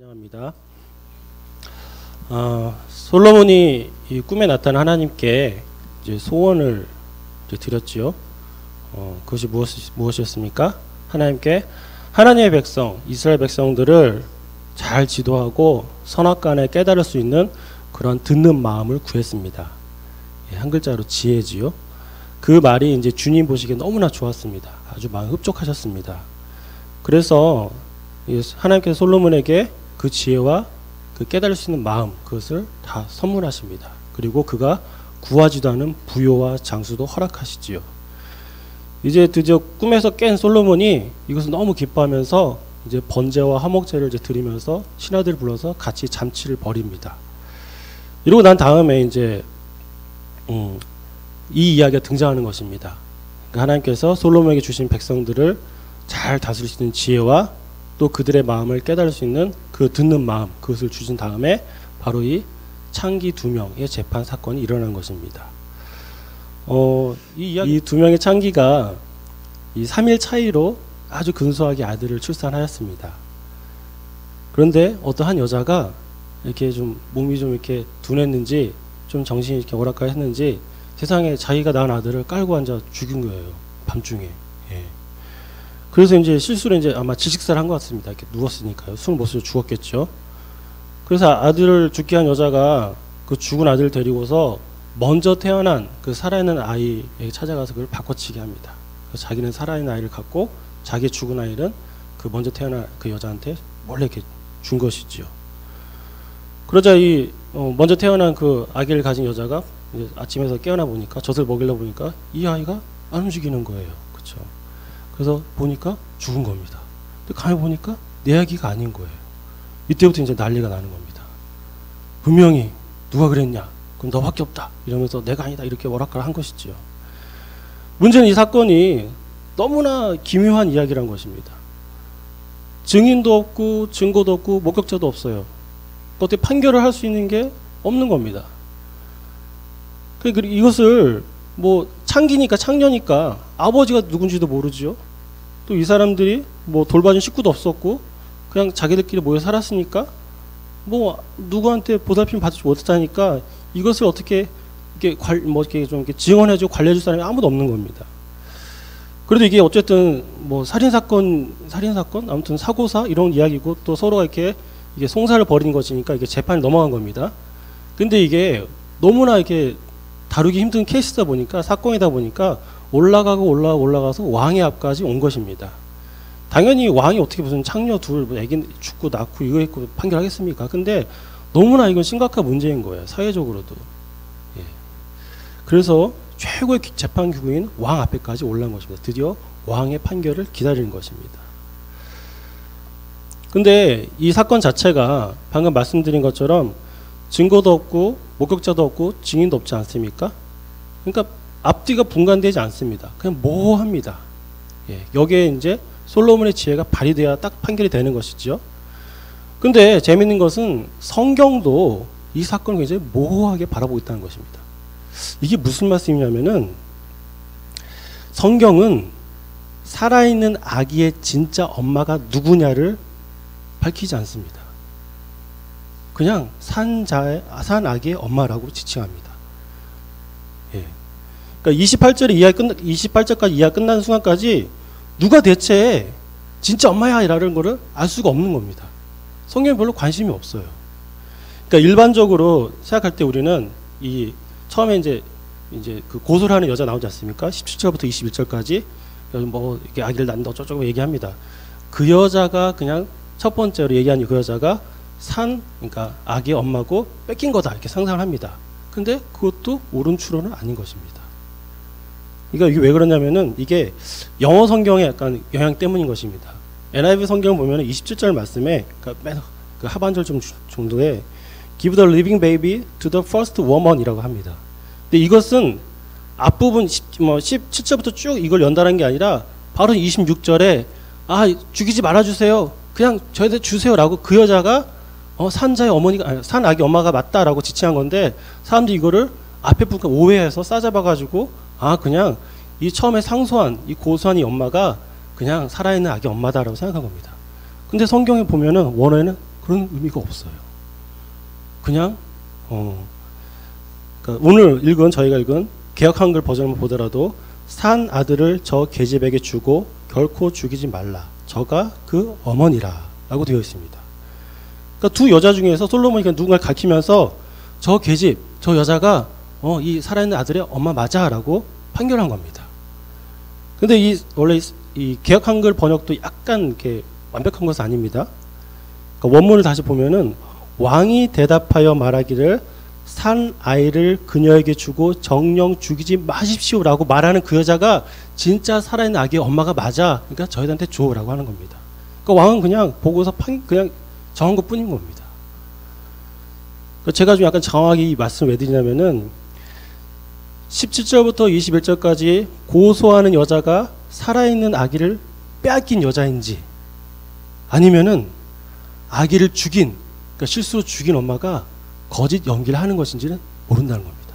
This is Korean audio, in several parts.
환영합니다. 솔로몬이 이 꿈에 나타난 하나님께 이제 소원을 이제 드렸지요. 그것이 무엇이었습니까? 하나님께 하나님의 백성, 이스라엘 백성들을 잘 지도하고 선악간에 깨달을 수 있는 그런 듣는 마음을 구했습니다. 예, 한 글자로 지혜지요. 그 말이 이제 주님 보시기에 너무나 좋았습니다. 아주 마음 흡족하셨습니다. 그래서 하나님께서 솔로몬에게 그 지혜와 그 깨달을 수 있는 마음, 그것을 다 선물하십니다. 그리고 그가 구하지도 않은 부요와 장수도 허락하시지요. 이제 드디어 꿈에서 깬 솔로몬이 이것을 너무 기뻐하면서 이제 번제와 화목제를 이제 드리면서 신하들을 불러서 같이 잔치를 벌입니다. 이러고 난 다음에 이제 이 이야기가 등장하는 것입니다. 그러니까 하나님께서 솔로몬에게 주신 백성들을 잘 다스릴 수 있는 지혜와 또 그들의 마음을 깨달을 수 있는 그 듣는 마음, 그것을 주신 다음에 바로 이 창기 2명의 재판 사건이 일어난 것입니다. 이 두 명의 창기가 이 3일 차이로 아주 근소하게 아들을 출산하였습니다. 그런데 어떤 한 여자가 이렇게 좀 몸이 좀 이렇게 둔했는지 좀 정신이 이렇게 오락가락했는지 세상에 자기가 낳은 아들을 깔고 앉아 죽인 거예요. 밤중에. 예. 그래서 이제 실수로 이제 아마 질식사를 한 것 같습니다. 이렇게 누웠으니까요. 숨을 못 쉬어 죽었겠죠. 그래서 아들을 죽게 한 여자가 그 죽은 아들을 데리고서 먼저 태어난 그 살아있는 아이에게 찾아가서 그걸 바꿔치기 합니다. 그래서 자기는 살아있는 아이를 갖고 자기 죽은 아이는 그 먼저 태어난 그 여자한테 몰래 이렇게 준 것이지요. 그러자 이 먼저 태어난 그 아기를 가진 여자가 이제 아침에서 깨어나 보니까 젖을 먹이려 보니까 이 아이가 안 움직이는 거예요. 그렇죠? 그래서 보니까 죽은 겁니다. 근데 가만히 보니까 내 아기가 아닌 거예요. 이때부터 이제 난리가 나는 겁니다. 분명히 누가 그랬냐? 그럼 너밖에 없다. 이러면서 내가 아니다. 이렇게 오락가락 한 것이지요. 문제는 이 사건이 너무나 기묘한 이야기란 것입니다. 증인도 없고 증거도 없고 목격자도 없어요. 어떻게 판결을 할 수 있는 게 없는 겁니다. 그리고 이것을 뭐 창기니까 창녀니까 아버지가 누군지도 모르지요. 또 이 사람들이 뭐 돌봐준 식구도 없었고 그냥 자기들끼리 모여 살았으니까 뭐 누구한테 보살핌 받지 못하니까 이것을 어떻게 이렇게 이렇게 좀 이렇게 지원해주고 관리해줄 사람이 아무도 없는 겁니다. 그래도 이게 어쨌든 뭐 살인사건 아무튼 사고사 이런 이야기고 또 서로가 이렇게 이게 송사를 벌이는 것이니까 이게 재판이 넘어간 겁니다. 근데 이게 너무나 이렇게 다루기 힘든 케이스다 보니까 사건이다 보니까 올라가서 왕의 앞까지 온 것입니다. 당연히 왕이 어떻게 무슨 창녀 둘 애기 죽고 낳고 이거 했고 판결하겠습니까? 근데 너무나 이건 심각한 문제인 거예요. 사회적으로도. 예. 그래서 최고의 재판 기구인 왕 앞에까지 올라온 것입니다. 드디어 왕의 판결을 기다리는 것입니다. 근데 이 사건 자체가 방금 말씀드린 것처럼 증거도 없고 목격자도 없고 증인도 없지 않습니까? 그러니까 앞뒤가 분간되지 않습니다. 그냥 모호합니다. 예, 여기에 이제 솔로몬의 지혜가 발휘돼야 딱 판결이 되는 것이죠. 근데 재밌는 것은 성경도 이 사건을 굉장히 모호하게 바라보고 있다는 것입니다. 이게 무슨 말씀이냐면은 성경은 살아있는 아기의 진짜 엄마가 누구냐를 밝히지 않습니다. 그냥 산 아기의 엄마라고 지칭합니다. 예. 그러니까 28절까지 이야기 끝나는 순간까지 누가 대체 진짜 엄마야 라는 거를 알 수가 없는 겁니다. 성경에 별로 관심이 없어요. 그러니까 일반적으로 생각할 때 우리는 이 처음에 이제 그 고소를 하는 여자 나오지 않습니까? 17절부터 21절까지 뭐 이렇게 아기를 낳는다 어쩌고 얘기합니다. 그 여자가 그냥 첫 번째로 얘기하는 그 여자가 그러니까 아기의 엄마고 뺏긴 거다 이렇게 상상을 합니다. 근데 그것도 옳은 추론은 아닌 것입니다. 그러니까 이게 왜 그러냐면은 이게 영어 성경의 약간 영향 때문인 것입니다. NIV 성경 보면은 27절 말씀에 그러니까 그 하반절 정도에 Give the living baby to the first woman이라고 합니다. 근데 이것은 앞부분 17절부터 쭉 이걸 연달한 게 아니라 바로 26절에 죽이지 말아주세요. 그냥 저희한테 주세요라고 그 여자가 산 아기 엄마가 맞다라고 지칭한 건데 사람들이 이거를 앞에 부분 오해해서 싸잡아가지고 그냥 이 처음에 상소한 이 고소한 이 엄마가 그냥 살아있는 아기 엄마다라고 생각한 겁니다. 근데 성경에 보면은 원어에는 그런 의미가 없어요. 그냥 그러니까 오늘 저희가 읽은 개역 한글 버전을 보더라도 산 아들을 저 계집에게 주고 결코 죽이지 말라. 저가 그 어머니라 라고 되어 있습니다. 그러니까 두 여자 중에서 솔로몬이 누군가를 가리키면서 저 계집, 저 여자가 이 살아있는 아들의 엄마 맞아 라고 판결한 겁니다. 근데 원래 이 개역 한글 번역도 약간 이렇게 완벽한 것은 아닙니다. 그러니까 원문을 다시 보면은 왕이 대답하여 말하기를 산 아이를 그녀에게 주고 정령 죽이지 마십시오라고 말하는 그 여자가 진짜 살아있는 아기의 엄마가 맞아. 그러니까 저희한테 줘라고 하는 겁니다. 그러니까 왕은 그냥 보고서 그냥 정한 것뿐인 겁니다. 그러니까 제가 좀 약간 정확히 이 말씀을 왜 드리냐면은 17절부터 21절까지 고소하는 여자가 살아있는 아기를 빼앗긴 여자인지 아니면은 아기를 죽인, 그러니까 실수로 죽인 엄마가 거짓 연기를 하는 것인지는 모른다는 겁니다.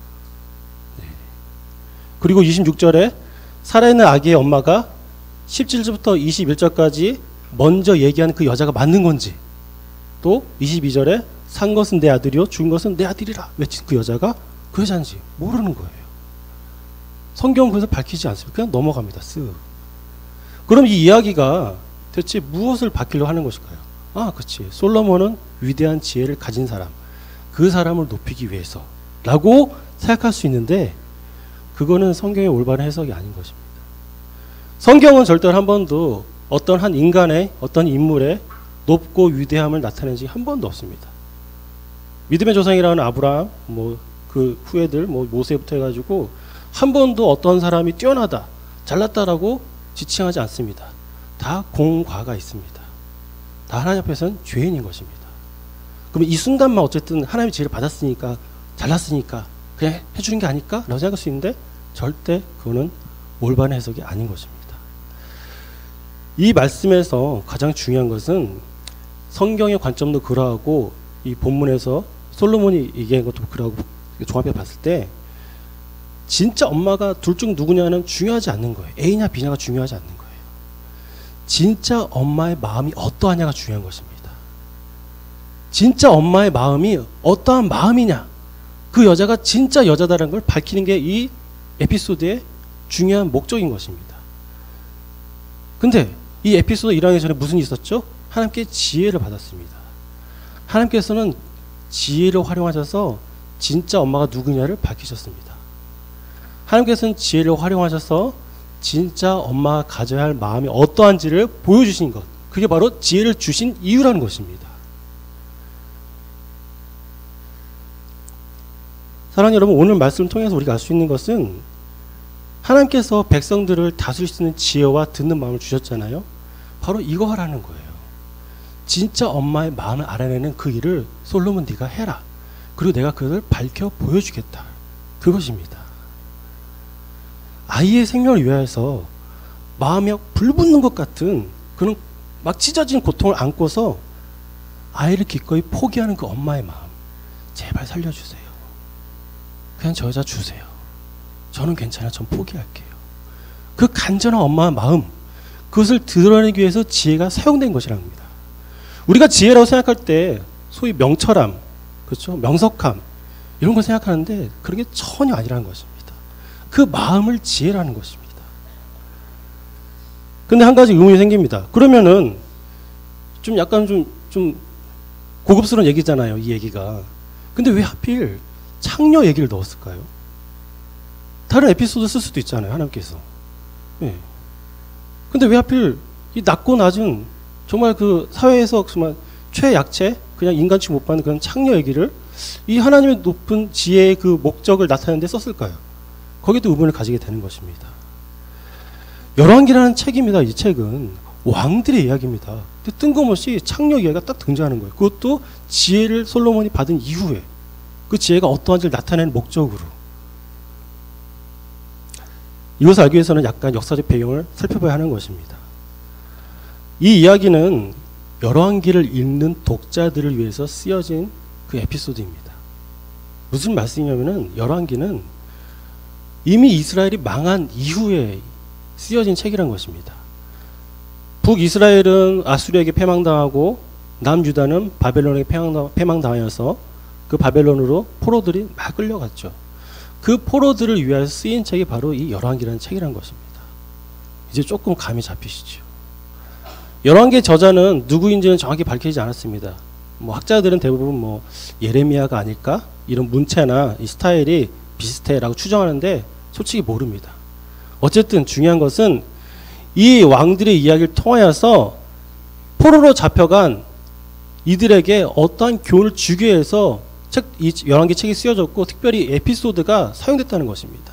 네. 그리고 26절에 살아있는 아기의 엄마가 17절부터 21절까지 먼저 얘기하는 그 여자가 맞는 건지, 또 22절에 산 것은 내 아들이요 죽은 것은 내 아들이라 외친 그 여자가 그 여자인지 모르는 거예요. 성경은 그래서 밝히지 않습니다. 그냥 넘어갑니다. 쓱. 그럼 이 이야기가 대체 무엇을 밝히려고 하는 것일까요? 그렇지. 솔로몬은 위대한 지혜를 가진 사람, 그 사람을 높이기 위해서 라고 생각할 수 있는데 그거는 성경의 올바른 해석이 아닌 것입니다. 성경은 절대로 한 번도 어떤 한 인간의 어떤 인물의 높고 위대함을 나타낸 적이 한 번도 없습니다. 믿음의 조상이라는 아브라함, 그 후예들, 모세부터 해가지고 한 번도 어떤 사람이 뛰어나다, 잘났다라고 지칭하지 않습니다. 다 공과가 있습니다. 다 하나님 앞에서는 죄인인 것입니다. 그럼 이 순간만 어쨌든 하나님의 지혜를 받았으니까, 잘났으니까 그냥 해주는 게 아닐까? 라고 생각할 수 있는데 절대 그거는 올바른 해석이 아닌 것입니다. 이 말씀에서 가장 중요한 것은 성경의 관점도 그러하고 이 본문에서 솔로몬이 얘기한 것도 그러하고 종합해 봤을 때 진짜 엄마가 둘 중 누구냐는 중요하지 않는 거예요. A냐 B냐가 중요하지 않는 거예요. 진짜 엄마의 마음이 어떠하냐가 중요한 것입니다. 진짜 엄마의 마음이 어떠한 마음이냐, 그 여자가 진짜 여자다라는 걸 밝히는 게 이 에피소드의 중요한 목적인 것입니다. 근데 이 에피소드 일어나기 전에 무슨 일이 있었죠? 하나님께 지혜를 받았습니다. 하나님께서는 지혜를 활용하셔서 진짜 엄마가 누구냐를 밝히셨습니다. 하나님께서는 지혜를 활용하셔서 진짜 엄마가 가져야 할 마음이 어떠한지를 보여주신 것, 그게 바로 지혜를 주신 이유라는 것입니다. 사랑하는 여러분, 오늘 말씀을 통해서 우리가 알 수 있는 것은 하나님께서 백성들을 다스릴 수 있는 지혜와 듣는 마음을 주셨잖아요. 바로 이거 하라는 거예요. 진짜 엄마의 마음을 알아내는 그 일을 솔로몬 네가 해라. 그리고 내가 그것을 밝혀 보여주겠다. 그것입니다. 아이의 생명을 위하여서 마음이 불붙는 것 같은 그런 막 찢어진 고통을 안고서 아이를 기꺼이 포기하는 그 엄마의 마음, 제발 살려주세요. 그냥 저 여자 주세요. 저는 괜찮아. 전 포기할게요. 그 간절한 엄마의 마음, 그것을 드러내기 위해서 지혜가 사용된 것이라는 겁니다. 우리가 지혜라고 생각할 때 소위 명철함, 그렇죠? 명석함 이런 걸 생각하는데 그런 게 전혀 아니라는 것입니다. 그 마음을 지혜라는 것입니다. 근데 한 가지 의문이 생깁니다. 그러면은 좀 약간 좀 고급스러운 얘기잖아요, 이 얘기가. 근데 왜 하필 창녀 얘기를 넣었을까요? 다른 에피소드 쓸 수도 있잖아요, 하나님께서. 예. 근데 왜 하필 이 낮고 낮은 정말 그 사회에서 정말 최약체, 그냥 인간 취급 못 받는 그런 창녀 얘기를 이 하나님의 높은 지혜의 그 목적을 나타내는 데 썼을까요? 거기도 의문을 가지게 되는 것입니다. 열왕기라는 책입니다. 이 책은 왕들의 이야기입니다. 근데 뜬금없이 창녀 이야기가 딱 등장하는 거예요. 그것도 지혜를 솔로몬이 받은 이후에 그 지혜가 어떠한지를 나타내는 목적으로. 이것을 알기 위해서는 약간 역사적 배경을 살펴봐야 하는 것입니다. 이 이야기는 열왕기를 읽는 독자들을 위해서 쓰여진 그 에피소드입니다. 무슨 말씀이냐면은 열왕기는 이미 이스라엘이 망한 이후에 쓰여진 책이란 것입니다. 북이스라엘은 아수리에게 패망당하고 남유다는 바벨론에 패망당하여서 그 바벨론으로 포로들이 막 끌려갔죠. 그 포로들을 위하여 쓰인 책이 바로 이 열왕기라는 책이란 것입니다. 이제 조금 감이 잡히시죠. 열왕기의 저자는 누구인지는 정확히 밝히지 않았습니다. 뭐 학자들은 대부분 뭐 예레미야가 아닐까? 이런 문체나 이 스타일이 비슷해라고 추정하는데 솔직히 모릅니다. 어쨌든 중요한 것은 이 왕들의 이야기를 통하여서 포로로 잡혀간 이들에게 어떠한 교훈을 주기 위해서 이 열왕기 책이 쓰여졌고 특별히 에피소드가 사용됐다는 것입니다.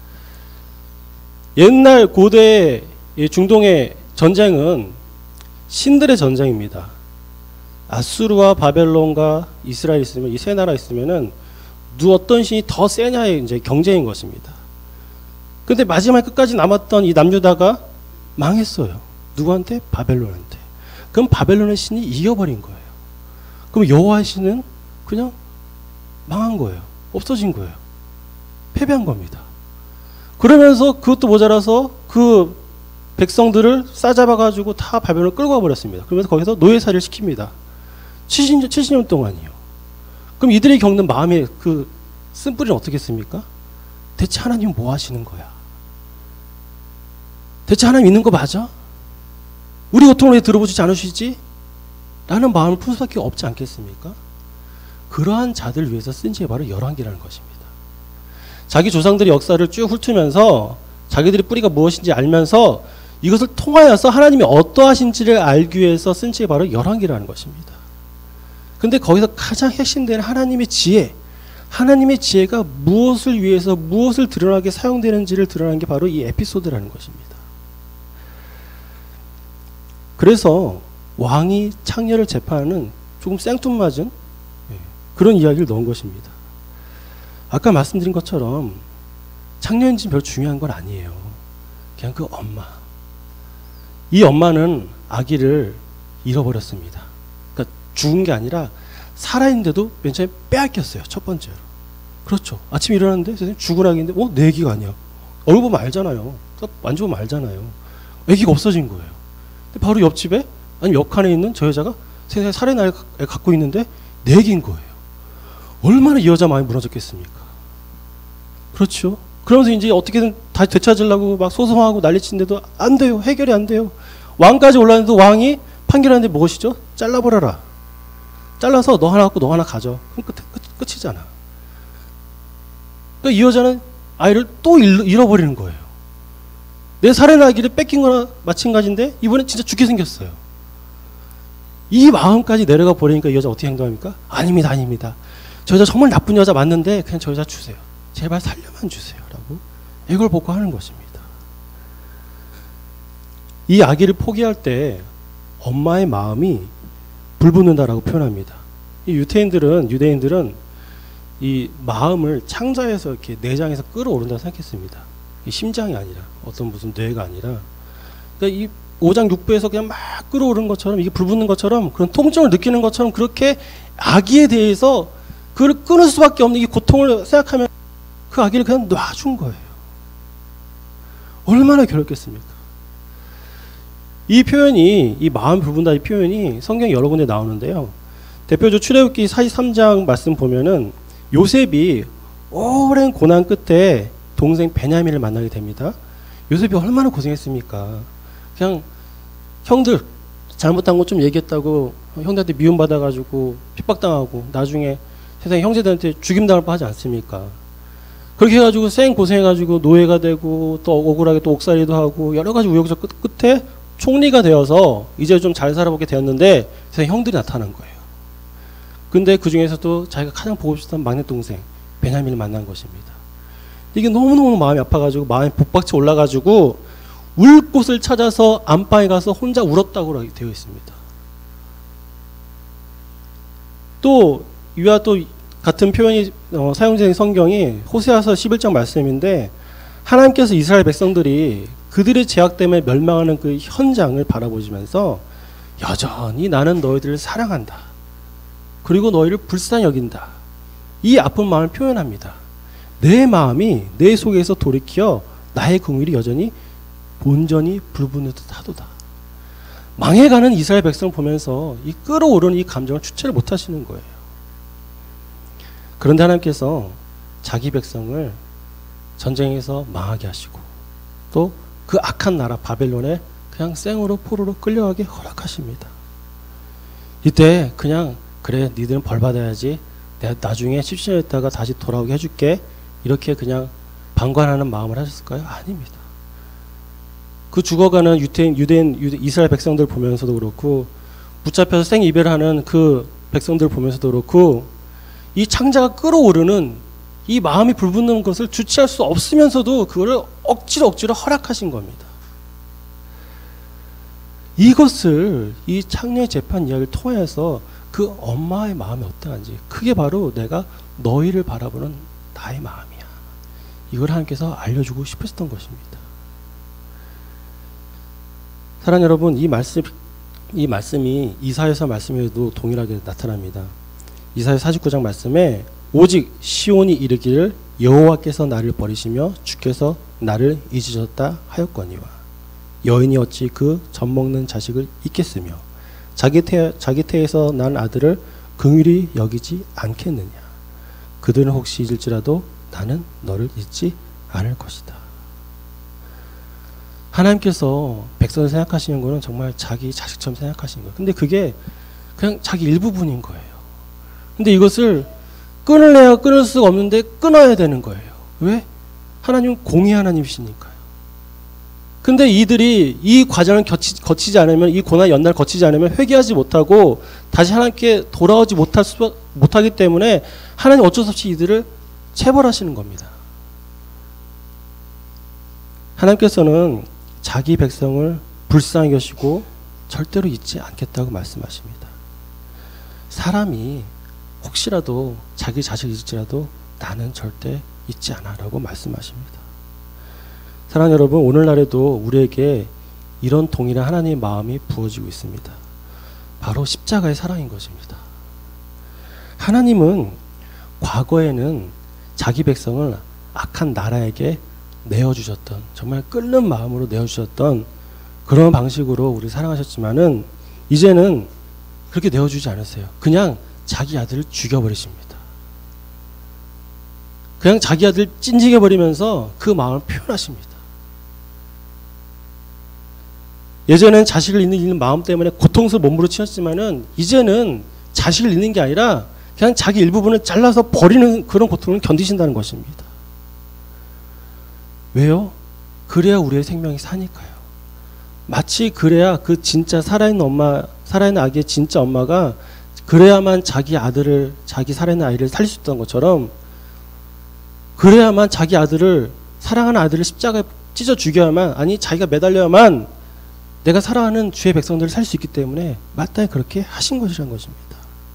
옛날 고대 중동의 전쟁은 신들의 전쟁입니다. 아수르와 바벨론과 이스라엘 있으면 이 세 나라 있으면은 어떤 신이 더 세냐의 이제 경쟁인 것입니다. 근데 마지막 끝까지 남았던 이 남유다가 망했어요. 누구한테? 바벨론한테. 그럼 바벨론의 신이 이겨버린 거예요. 그럼 여호와의 신은 그냥 망한 거예요. 없어진 거예요. 패배한 겁니다. 그러면서 그것도 모자라서 그 백성들을 싸잡아가지고 다 바벨론을 끌고 와버렸습니다. 그러면서 거기서 노예살이를 시킵니다. 70년 동안이요. 그럼 이들이 겪는 마음의 그 쓴뿌리는 어떻겠습니까? 대체 하나님은 뭐 하시는 거야? 대체 하나님 있는 거 맞아? 우리 고통을 왜 들어보지 않으시지? 라는 마음을 품 수밖에 없지 않겠습니까? 그러한 자들을 위해서 쓴 책이 바로 열왕기라는 것입니다. 자기 조상들의 역사를 쭉 훑으면서 자기들의 뿌리가 무엇인지 알면서 이것을 통하여서 하나님이 어떠하신지를 알기 위해서 쓴 책이 바로 열왕기라는 것입니다. 근데 거기서 가장 핵심되는 하나님의 지혜, 하나님의 지혜가 무엇을 위해서 무엇을 드러나게 사용되는지를 드러나는 게 바로 이 에피소드라는 것입니다. 그래서 왕이 창녀를 재판하는 조금 생뚱맞은 그런 이야기를 넣은 것입니다. 아까 말씀드린 것처럼 창녀인지는 별로 중요한 건 아니에요. 그냥 그 엄마. 이 엄마는 아기를 잃어버렸습니다. 그러니까 죽은 게 아니라 살아있는데도 맨 처음에 빼앗겼어요. 첫 번째로. 그렇죠. 아침에 일어났는데 선생님 죽은 아기인데 내 아기가 아니야. 얼굴 보면 알잖아요. 만져보면 알잖아요. 아기가 없어진 거예요. 근데 바로 옆집에 아니 옆 칸에 있는 저 여자가 세상에 살해날 갖고 있는데 내 아기인 거예요. 얼마나 이 여자 마음이 무너졌겠습니까? 그렇죠. 그러면서 이제 어떻게든 다시 되찾으려고 막 소송하고 난리치는데도 안 돼요. 해결이 안 돼요. 왕까지 올라왔는데 왕이 판결하는데 무엇이죠? 잘라버려라. 잘라서 너 하나 갖고 너 하나 가져. 그럼 끝이잖아. 그러니까 이 여자는 아이를 또 잃어버리는 거예요. 내 살해나기를 뺏긴 거나 마찬가지인데 이번엔 진짜 죽게 생겼어요. 이 마음까지 내려가 버리니까 이 여자 어떻게 행동합니까? 아닙니다, 아닙니다. 저 여자 정말 나쁜 여자 맞는데 그냥 저 여자 주세요. 제발 살려만 주세요. 라고 애걸복걸하는 것입니다. 이 아기를 포기할 때 엄마의 마음이 불붙는다라고 표현합니다. 이 유대인들은 이 마음을 창자에서 이렇게 내장에서 끌어오른다고 생각했습니다. 이 심장이 아니라 어떤 무슨 뇌가 아니라 그러니까 이 5장 6부에서 그냥 막 끌어오르는 것처럼 이게 불붙는 것처럼 그런 통증을 느끼는 것처럼 그렇게 아기에 대해서 그걸 끊을 수밖에 없는 이 고통을 생각하면 그 아기를 그냥 놔준 거예요. 얼마나 괴롭겠습니까? 이 표현이 이 마음 불붙는다 이 표현이 성경 여러 군데 나오는데요. 대표적으로 출애굽기 43장 말씀 보면은 요셉이 오랜 고난 끝에 동생 베냐민을 만나게 됩니다. 요셉이 얼마나 고생했습니까? 그냥 형들 잘못한 거 좀 얘기했다고 형들한테 미움받아가지고 핍박당하고 나중에 세상에 형제들한테 죽임당할 뻔하지 않습니까? 그렇게 해가지고 쌩 고생해가지고 노예가 되고 또 억울하게 또 옥살이도 하고 여러 가지 우여곡절 끝에 총리가 되어서 이제 좀 잘 살아보게 되었는데 세상에 형들이 나타난 거예요. 근데 그 중에서도 자기가 가장 보고 싶었던 막내 동생 베냐민을 만난 것입니다. 이게 너무너무 마음이 아파가지고 마음이 복박치 올라가지고 울 곳을 찾아서 안방에 가서 혼자 울었다고 되어 있습니다. 또 이와 또 같은 표현이 사용된 성경이 호세아서 11장 말씀인데 하나님께서 이스라엘 백성들이 그들의 죄악 때문에 멸망하는 그 현장을 바라보시면서 여전히 나는 너희들을 사랑한다. 그리고 너희를 불쌍히 여긴다. 이 아픈 마음을 표현합니다. 내 마음이 내 속에서 돌이켜 나의 긍휼이 여전히 온전히 불붙는 듯 하도다. 망해가는 이스라엘 백성을 보면서 이 끓어오르는 이 감정을 주체를 못 하시는 거예요. 그런데 하나님께서 자기 백성을 전쟁에서 망하게 하시고 또 그 악한 나라 바벨론에 그냥 생으로 포로로 끌려가게 허락하십니다. 이때 그냥 그래 니들은 벌 받아야지 내가 나중에 10년 있다가 다시 돌아오게 해줄게 이렇게 그냥 방관하는 마음을 하셨을까요? 아닙니다. 그 죽어가는 이스라엘 백성들 보면서도 그렇고 붙잡혀서 생이별하는 그 백성들 보면서도 그렇고 이 창자가 끓어오르는 이 마음이 불붙는 것을 주체할 수 없으면서도 그거를 억지로 허락하신 겁니다. 이것을 이 창녀의 재판 이야기를 통해서 그 엄마의 마음이 어떠한지 그게 바로 내가 너희를 바라보는 나의 마음이야. 이걸 하나님께서 알려주고 싶으셨던 것입니다. 사랑하는 여러분, 이 말씀이 이사야서 말씀에도 동일하게 나타납니다. 이사야 49장 말씀에 오직 시온이 이르기를 여호와께서 나를 버리시며 주께서 나를 잊으셨다 하였거니와 여인이 어찌 그 젖먹는 자식을 잊겠으며 자기 태에서 난 아들을 긍휼히 여기지 않겠느냐. 그들은 혹시 잊을지라도 나는 너를 잊지 않을 것이다. 하나님께서 백성을 생각하시는 것은 정말 자기 자식처럼 생각하시는 거예요. 근데 그게 그냥 자기 일부분인 거예요. 근데 이것을 끊을래야 끊을 수가 없는데 끊어야 되는 거예요. 왜? 하나님은 공의 하나님이시니까요. 근데 이들이 이 과정을 거치지 않으면, 이 고난 연단을 거치지 않으면 회개하지 못하고 다시 하나님께 돌아오지 못하기 때문에 하나님 어쩔 수 없이 이들을 체벌하시는 겁니다. 하나님께서는 자기 백성을 불쌍히 여기시고 절대로 잊지 않겠다고 말씀하십니다. 사람이 혹시라도 자기 자식을 잊을지라도 나는 절대 잊지 않아 라고 말씀하십니다. 사랑하는 여러분, 오늘날에도 우리에게 이런 동일한 하나님의 마음이 부어지고 있습니다. 바로 십자가의 사랑인 것입니다. 하나님은 과거에는 자기 백성을 악한 나라에게 내어주셨던, 정말 끓는 마음으로 내어주셨던 그런 방식으로 우리 사랑하셨지만은 이제는 그렇게 내어주지 않으세요. 그냥 자기 아들을 죽여버리십니다. 그냥 자기 아들을 찐직해버리면서 그 마음을 표현하십니다. 예전엔 자식을 잃는 마음 때문에 고통스러운 몸부로 치렀지만은 이제는 자식을 잃는 게 아니라 그냥 자기 일부분을 잘라서 버리는 그런 고통을 견디신다는 것입니다. 왜요? 그래야 우리의 생명이 사니까요. 마치 그래야 그 진짜 살아있는 아기의 진짜 엄마가 그래야만 자기 아들을, 자기 살아있는 아이를 살릴 수 있다는 것처럼 그래야만 자기 아들을, 사랑하는 아들을 십자가에 찢어 죽여야만, 아니 자기가 매달려야만 내가 사랑하는 주의 백성들을 살 수 있기 때문에 마땅히 그렇게 하신 것이라는 것입니다.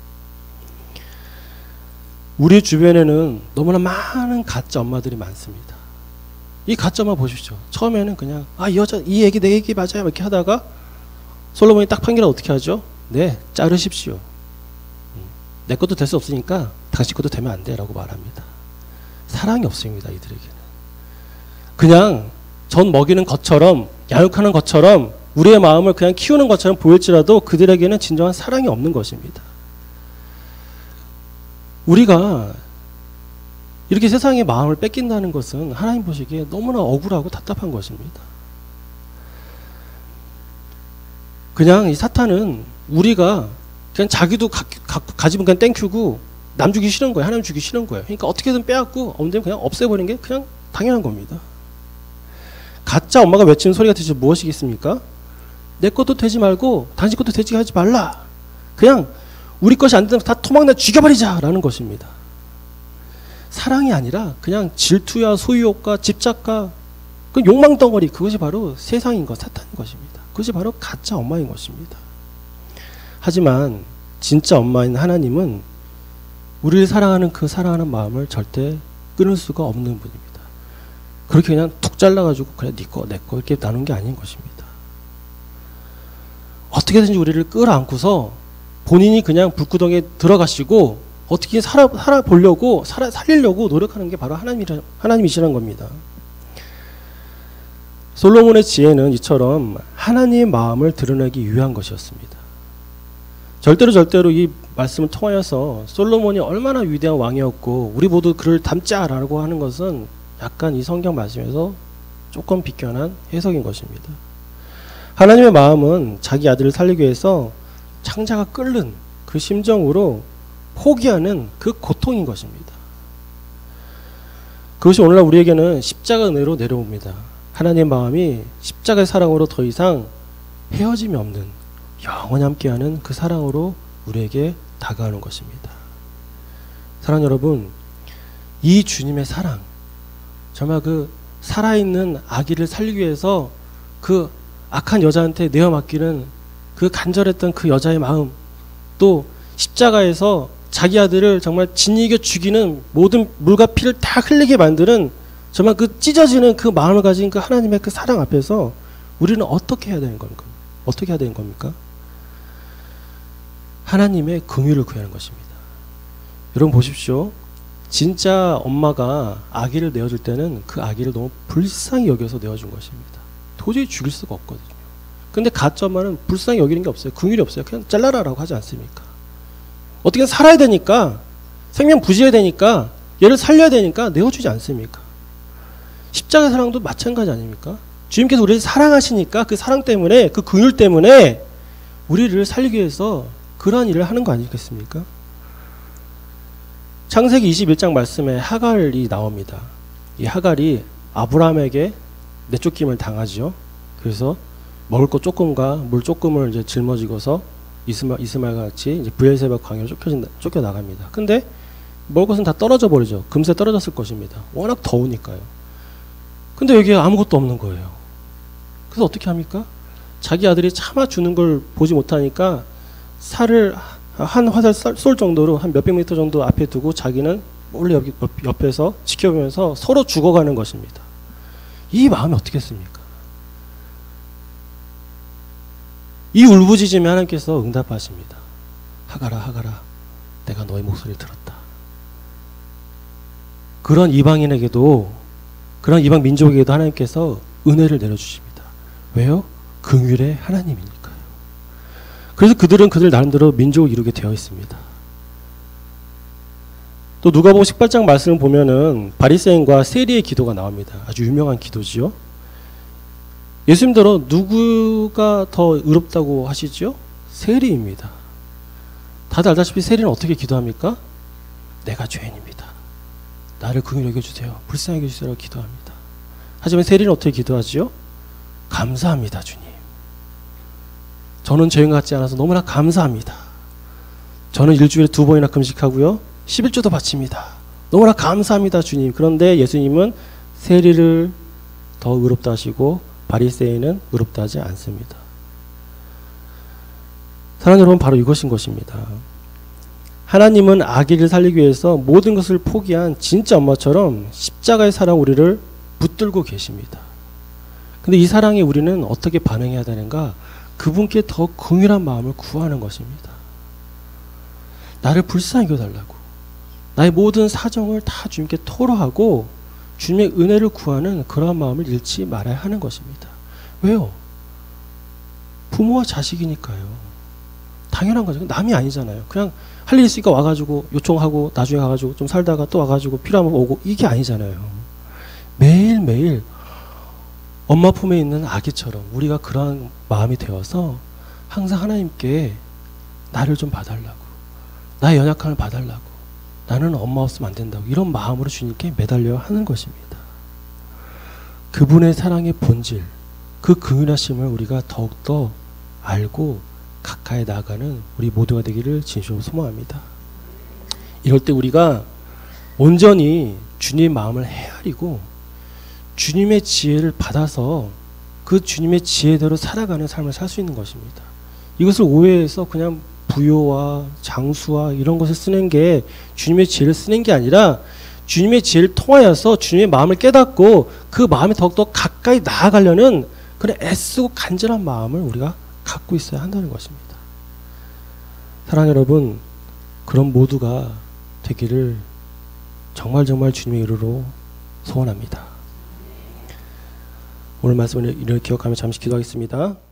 우리 주변에는 너무나 많은 가짜 엄마들이 많습니다. 이 가짜 엄마 보십시오. 처음에는 그냥 이 여자, 이 얘기 내 얘기 맞아요 이렇게 하다가 솔로몬이 딱 판결을 어떻게 하죠? 네, 자르십시오. 내 것도 될 수 없으니까 당신 것도 되면 안 돼 라고 말합니다. 사랑이 없습니다. 이들에게는. 그냥 전 먹이는 것처럼, 양육하는 것처럼, 우리의 마음을 그냥 키우는 것처럼 보일지라도 그들에게는 진정한 사랑이 없는 것입니다. 우리가 이렇게 세상의 마음을 뺏긴다는 것은 하나님 보시기에 너무나 억울하고 답답한 것입니다. 그냥 이 사탄은 우리가 그냥 자기도 가지면 그냥 땡큐고 남 주기 싫은 거예요. 하나님 주기 싫은 거예요. 그러니까 어떻게든 빼앗고 없는 그냥 없애버리는 게 그냥 당연한 겁니다. 가짜 엄마가 외치는 소리가 대체 무엇이겠습니까? 내 것도 되지 말고 당신 것도 되지 하지 말라. 그냥 우리 것이 안 되면 다 토막내 죽여버리자 라는 것입니다. 사랑이 아니라 그냥 질투야 소유욕과 집착과 그 욕망덩어리, 그것이 바로 세상인 것, 사탄인 것입니다. 그것이 바로 가짜 엄마인 것입니다. 하지만 진짜 엄마인 하나님은 우리를 사랑하는 그 사랑하는 마음을 절대 끊을 수가 없는 분입니다. 그렇게 그냥 툭 잘라가지고 그래 네 거 내 거 이렇게 나눈 게 아닌 것입니다. 어떻게든지 우리를 끌어안고서 본인이 그냥 불구덩이에 들어가시고 어떻게 살아보려고 살리려고 노력하는 게 바로 하나님이시라는 겁니다. 솔로몬의 지혜는 이처럼 하나님의 마음을 드러내기 위한 것이었습니다. 절대로 이 말씀을 통하여서 솔로몬이 얼마나 위대한 왕이었고 우리 모두 그를 닮자라고 하는 것은 약간 이 성경 말씀에서 조금 비껴난 해석인 것입니다. 하나님의 마음은 자기 아들을 살리기 위해서 창자가 끓는 그 심정으로 포기하는 그 고통인 것입니다. 그것이 오늘날 우리에게는 십자가 은혜로 내려옵니다. 하나님의 마음이 십자가의 사랑으로 더 이상 헤어짐이 없는 영원히 함께하는 그 사랑으로 우리에게 다가오는 것입니다. 사랑 여러분, 이 주님의 사랑, 정말 그 살아있는 아기를 살리기 위해서 그 악한 여자한테 내어 맡기는 그 간절했던 그 여자의 마음, 또 십자가에서 자기 아들을 정말 진이겨 죽이는 모든 물과 피를 다 흘리게 만드는 정말 그 찢어지는 그 마음을 가진 그 하나님의 그 사랑 앞에서 우리는 어떻게 해야 되는 겁니까? 어떻게 해야 되는 겁니까? 하나님의 긍휼을 구하는 것입니다. 여러분 보십시오. 진짜 엄마가 아기를 내어줄 때는 그 아기를 너무 불쌍히 여겨서 내어준 것입니다. 도저히 죽일 수가 없거든요. 근데 가짜 엄마는 불쌍히 여기는 게 없어요. 긍휼이 없어요. 그냥 잘라라라고 하지 않습니까? 어떻게 살아야 되니까, 생명 부지해야 되니까, 얘를 살려야 되니까 내어주지 않습니까? 십자가 사랑도 마찬가지 아닙니까? 주님께서 우리를 사랑하시니까 그 사랑 때문에, 그 긍휼 때문에 우리를 살리기 위해서 그러한 일을 하는 거 아니겠습니까? 창세기 21장 말씀에 하갈이 나옵니다. 이 하갈이 아브라함에게 내쫓김을 당하죠. 그래서 먹을 것 조금과 물 조금을 이제 짊어지고서 이스마엘 같이 이제 브엘세바 광야로 쫓겨 나갑니다. 근데 먹을 것은 다 떨어져 버리죠. 금세 떨어졌을 것입니다. 워낙 더우니까요. 근데 여기에 아무것도 없는 거예요. 그래서 어떻게 합니까? 자기 아들이 차마 주는 걸 보지 못하니까 살을 한 화살 쏠 정도로 한 몇백 미터 정도 앞에 두고 자기는 몰래 옆에서 지켜보면서 서로 죽어가는 것입니다. 이 마음이 어떻겠습니까? 이 울부짖음에 하나님께서 응답하십니다. 하갈아, 내가 너의 목소리를 들었다. 그런 이방인에게도, 그런 이방 민족에게도 하나님께서 은혜를 내려주십니다. 왜요? 긍휼의 하나님이니까요. 그래서 그들은 그들 나름대로 민족을 이루게 되어 있습니다. 또 누가복음 18장 말씀을 보면은 바리새인과 세리의 기도가 나옵니다. 아주 유명한 기도지요. 예수님대로 누구가 더 의롭다고 하시죠? 세리입니다. 다들 알다시피 세리는 어떻게 기도합니까? 내가 죄인입니다. 나를 긍휼히 여겨주세요. 불쌍히 여겨주세요. 라고 기도합니다. 하지만 세리는 어떻게 기도하지요? 감사합니다, 주님. 저는 죄인 같지 않아서 너무나 감사합니다. 저는 일주일에 2번이나 금식하고요. 11조도 바칩니다. 너무나 감사합니다, 주님. 그런데 예수님은 세리를 더 의롭다 하시고 바리새인은 의롭다 하지 않습니다. 사랑하는 여러분, 바로 이것인 것입니다. 하나님은 아기를 살리기 위해서 모든 것을 포기한 진짜 엄마처럼 십자가의 사랑 우리를 붙들고 계십니다. 근데 이 사랑에 우리는 어떻게 반응해야 되는가? 그분께 더 긍휼한 마음을 구하는 것입니다. 나를 불쌍히 여겨달라고, 나의 모든 사정을 다 주님께 토로하고 주님의 은혜를 구하는 그러한 마음을 잃지 말아야 하는 것입니다. 왜요? 부모와 자식이니까요. 당연한 거죠. 남이 아니잖아요. 그냥 할 일 있으니까 와가지고 요청하고 나중에 가가지고 좀 살다가 또 와가지고 필요하면 오고, 이게 아니잖아요. 매일매일 엄마 품에 있는 아기처럼 우리가 그러한 마음이 되어서 항상 하나님께 나를 좀 봐달라고, 나의 연약함을 봐달라고, 나는 엄마 없으면 안 된다고, 이런 마음으로 주님께 매달려야 하는 것입니다. 그분의 사랑의 본질, 그 긍휼하심을 우리가 더욱더 알고 가까이 나아가는 우리 모두가 되기를 진심으로 소망합니다. 이럴 때 우리가 온전히 주님의 마음을 헤아리고 주님의 지혜를 받아서 그 주님의 지혜대로 살아가는 삶을 살 수 있는 것입니다. 이것을 오해해서 그냥 부요와 장수와 이런 것을 쓰는 게, 주님의 지혜를 쓰는 게 아니라 주님의 지혜를 통하여서 주님의 마음을 깨닫고 그 마음에 더욱더 가까이 나아가려는 그런 애쓰고 간절한 마음을 우리가 갖고 있어야 한다는 것입니다. 사랑하는 여러분, 그런 모두가 되기를 정말 주님의 이름으로 소원합니다. 오늘 말씀을 이렇게 기억하며 잠시 기도하겠습니다.